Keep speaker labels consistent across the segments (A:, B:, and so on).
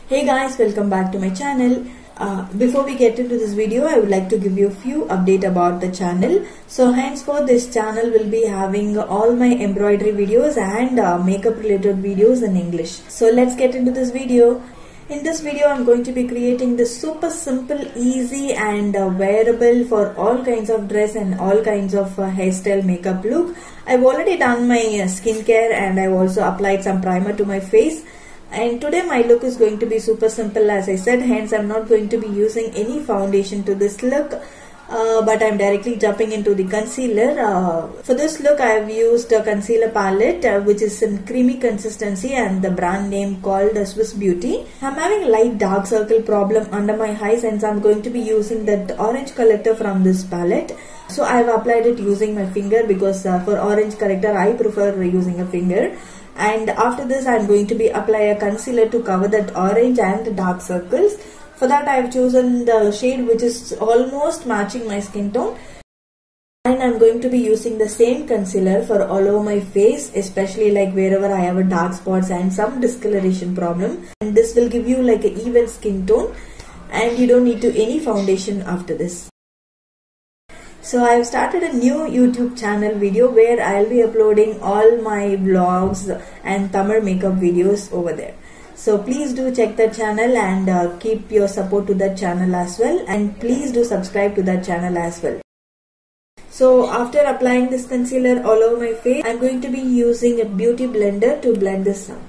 A: Hey guys, welcome back to my channel. Before we get into this video, I would like to give you a few updates about the channel. So henceforth this channel will be having all my embroidery videos and makeup related videos in English. So let's get into this video. In this video, I'm going to be creating this super simple, easy and wearable for all kinds of dress and all kinds of hairstyle makeup look. I've already done my skincare and I've also applied some primer to my face. And today my look is going to be super simple, as I said, hence I'm not going to be using any foundation to this look. But I'm directly jumping into the concealer. For this look I have used a concealer palette which is in creamy consistency and the brand name called Swiss Beauty. I'm having light dark circle problem under my eyes, and I'm going to be using that orange corrector from this palette. So I have applied it using my finger because for orange corrector I prefer using a finger. And after this I am going to be apply a concealer to cover that orange and the dark circles. For that I have chosen the shade which is almost matching my skin tone, and I am going to be using the same concealer for all over my face, especially like wherever I have a dark spots and some discoloration problem, and this will give you like an even skin tone and you don't need to any foundation after this. So I have started a new YouTube channel video where I'll be uploading all my vlogs and Tamil makeup videos over there. So please do check that channel and keep your support to that channel as well, and please do subscribe to that channel as well. So after applying this concealer all over my face, I'm going to be using a beauty blender to blend this out.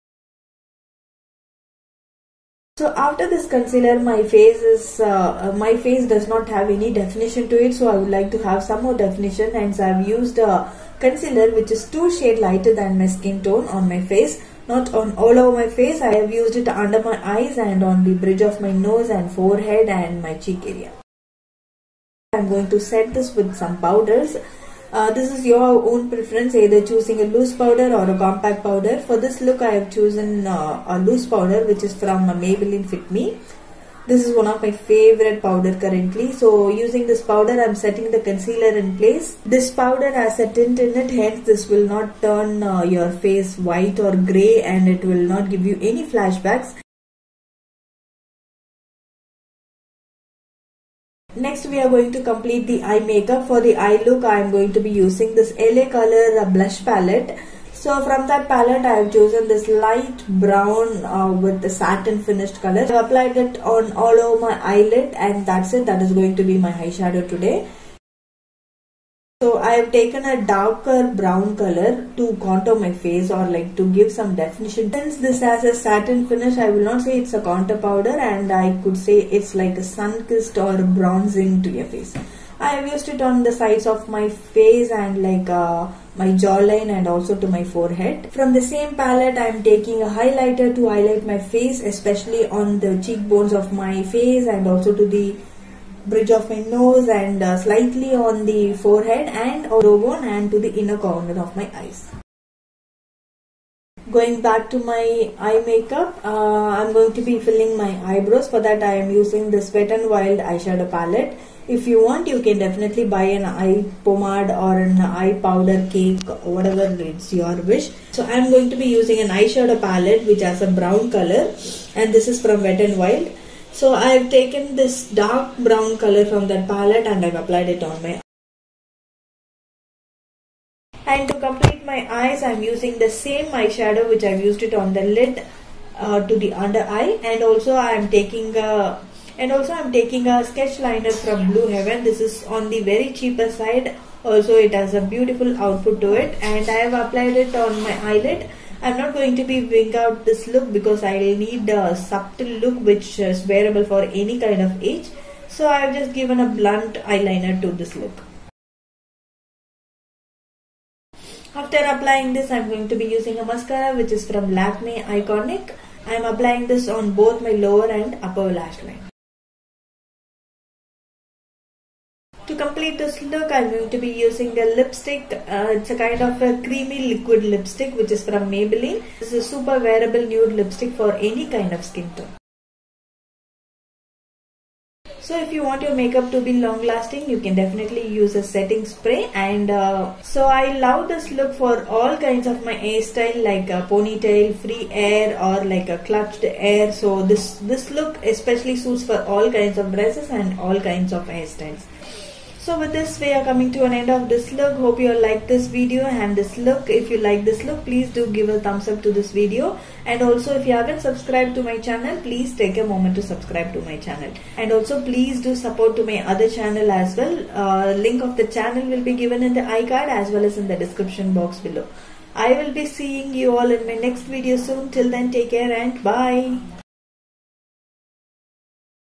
A: So after this concealer, my face does not have any definition to it, so I would like to have some more definition, hence I have used a concealer which is 2 shades lighter than my skin tone on my face. Not on all over my face, I have used it under my eyes and on the bridge of my nose and forehead and my cheek area. I am going to set this with some powders. This is your own preference, either choosing a loose powder or a compact powder. For this look I have chosen a loose powder which is from Maybelline Fit Me. This is one of my favorite powder currently. So using this powder I am setting the concealer in place. This powder has a tint in it, hence this will not turn your face white or grey, and it will not give you any flashbacks. Next we are going to complete the eye makeup. For the eye look I am going to be using this LA Color blush palette. So from that palette I have chosen this light brown with the satin finished color. I have applied it on all over my eyelid, and that's it. That is going to be my eyeshadow today. So I have taken a darker brown color to contour my face, or like to give some definition. Since this has a satin finish, I will not say it's a contour powder, and I could say it's like a sun-kissed or bronzing to your face. I have used it on the sides of my face and like my jawline and also to my forehead. From the same palette I am taking a highlighter to highlight my face, especially on the cheekbones of my face and also to the bridge of my nose and slightly on the forehead and jawbone and to the inner corner of my eyes. Going back to my eye makeup, I'm going to be filling my eyebrows. For that I am using this Wet n Wild eyeshadow palette. If you want, you can definitely buy an eye pomade or an eye powder cake, whatever it's your wish. So I'm going to be using an eyeshadow palette which has a brown color, and this is from Wet n Wild. So I've taken this dark brown color from that palette and I've applied it on my eye. And to complete my eyes, I'm using the same eyeshadow which I've used it on the lid to the under eye, and also I'm taking a sketch liner from Blue Heaven. This is on the very cheaper side. Also it has a beautiful output to it, and I have applied it on my eyelid. I'm not going to be wing out this look because I will need a subtle look which is wearable for any kind of age. So I have just given a blunt eyeliner to this look. After applying this, I'm going to be using a mascara which is from Lakme Iconic. I am applying this on both my lower and upper lash line. To complete this look, I'm going to be using a lipstick. It's a kind of a creamy liquid lipstick which is from Maybelline. This is a super wearable nude lipstick for any kind of skin tone. So if you want your makeup to be long lasting, you can definitely use a setting spray. And so I love this look for all kinds of my hairstyle, like a ponytail, free hair, or like a clutched hair. So this look especially suits for all kinds of dresses and all kinds of hairstyles. So with this, we are coming to an end of this look. Hope you all like this video and this look. If you like this look, please do give a thumbs up to this video. And also, if you haven't subscribed to my channel, please take a moment to subscribe to my channel. And also, please do support to my other channel as well. Link of the channel will be given in the iCard as well as in the description box below. I will be seeing you all in my next video soon. Till then, take care and bye.